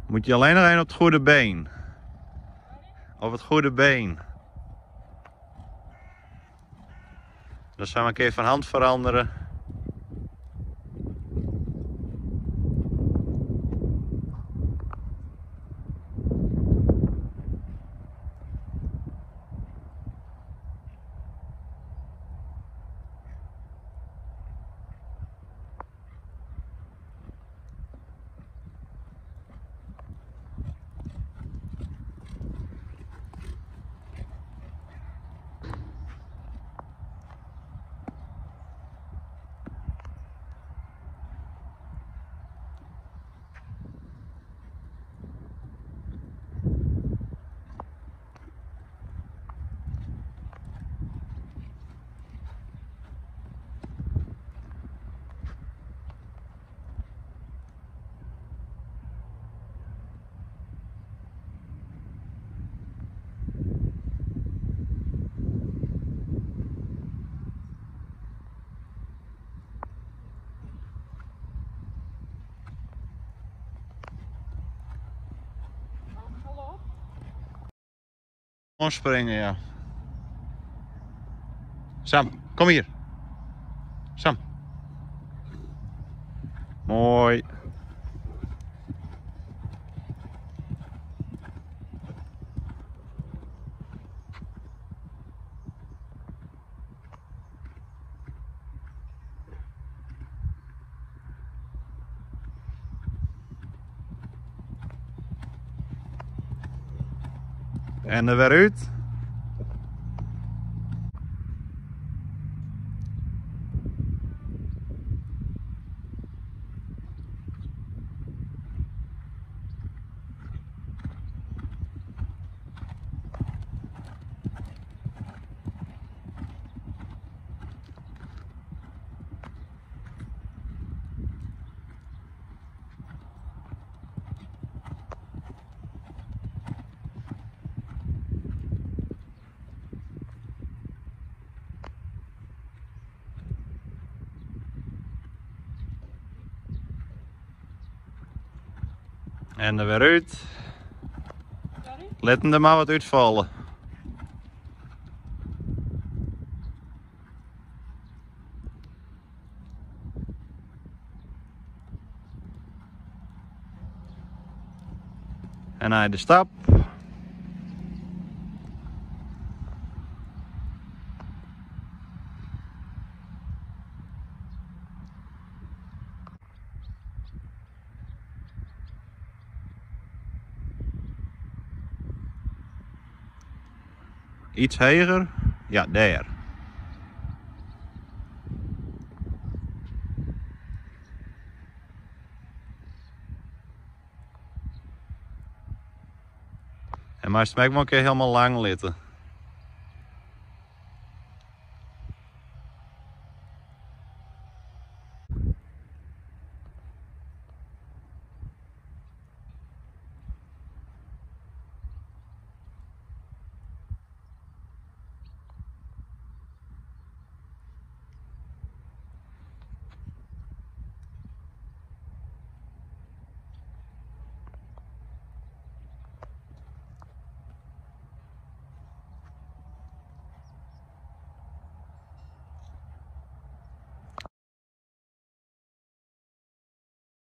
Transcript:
Moet je alleen nog een op het goede been. Op het goede been. Dan zou ik een keer van hand veranderen. Springen, ja. Sam, kom hier. Sam. Mooi. En er weer uit. En er weer uit. Let hem er maar wat uitvallen. En hij de stap. Iets hoger. Ja, daar. En maar smaak maar een keer helemaal lang litten.